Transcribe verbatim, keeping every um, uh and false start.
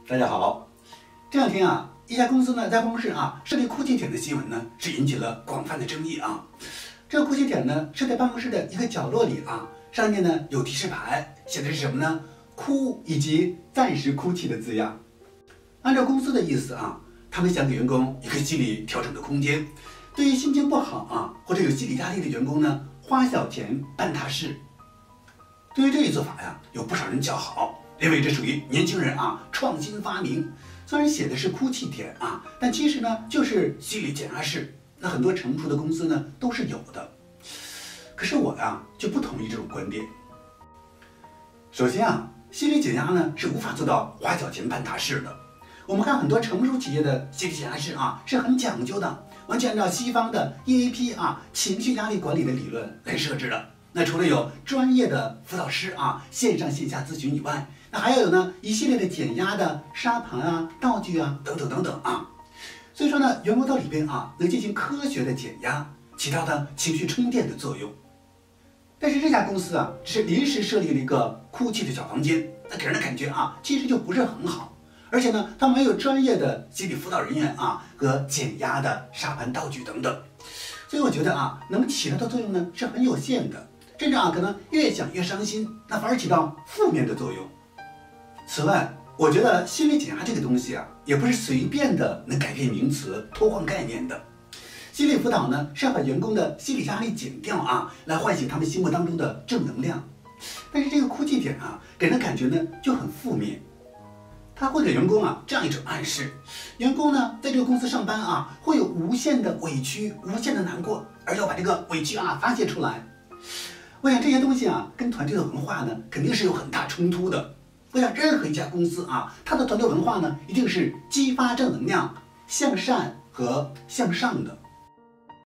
大家好，这两天啊，一家公司呢在办公室啊设立哭泣点的新闻呢，是引起了广泛的争议啊。这个哭泣点呢设在办公室的一个角落里啊，上面呢有提示牌，写的是什么呢？哭以及暂时哭泣的字样。按照公司的意思啊，他们想给员工一个心理调整的空间，对于心情不好啊或者有心理压力的员工呢，花小钱办大事。对于这一做法呀，有不少人叫好，认为这属于年轻人啊创新发明。虽然写的是哭泣点啊，但其实呢就是心理减压室。那很多成熟的公司呢都是有的。可是我呀就不同意这种观点。首先啊，心理减压呢是无法做到花小钱办大事的。我们看很多成熟企业的心理减压室啊是很讲究的，完全按照西方的 E A P 啊情绪压力管理的理论来设置的。那除了有专业的辅导师啊，线上线下咨询以外，那还要有呢一系列的减压的沙盘啊、道具啊等等等等啊。所以说呢，员工到里边啊能进行科学的减压，起到的情绪充电的作用。但是这家公司啊只是临时设立了一个哭泣的小房间，那给人的感觉啊其实就不是很好。而且呢，他没有专业的心理辅导人员啊和减压的沙盘道具等等。所以我觉得啊，能起到的作用呢是很有限的。甚至啊，可能越想越伤心，那反而起到负面的作用。此外，我觉得心理减压这个东西啊，也不是随便的能改变名词、偷换概念的。心理辅导呢，是要把员工的心理压力减掉啊，来唤醒他们心目当中的正能量。但是这个哭泣点啊，给人感觉呢就很负面。他会给员工啊这样一种暗示：员工呢在这个公司上班啊，会有无限的委屈、无限的难过，而要把这个委屈啊发泄出来。我想这些东西啊，跟团队的文化呢，肯定是有很大冲突的。我想任何一家公司啊，它的团队文化呢，一定是激发正能量、向善和向上的。